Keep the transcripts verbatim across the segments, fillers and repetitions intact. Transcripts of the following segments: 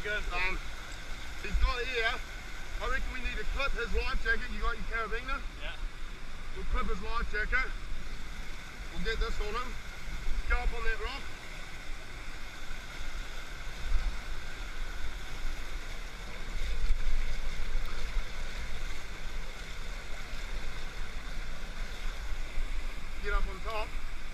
going for? Um, he's got here. I reckon we need to clip his life jacket. You got your carabiner? Yeah. We'll clip his life jacket. We'll get this on him. Go up on that rock. Get up on top.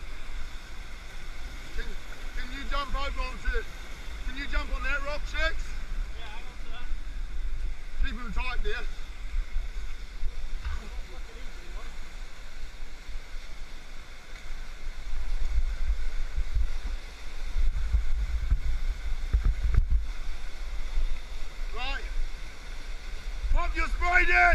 Can, can you jump over onto, can you jump on that rock, Six? Yeah, hang on to that. Keep him tight there. Right. Pop your spray deck!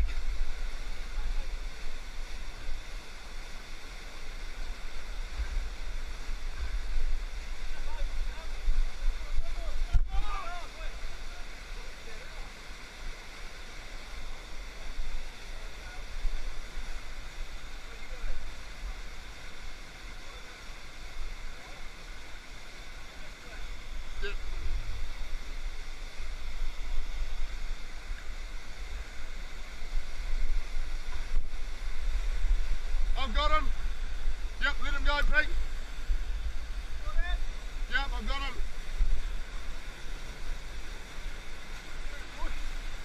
I've got him. Yep, let him go, Pete. Yep, I've got him.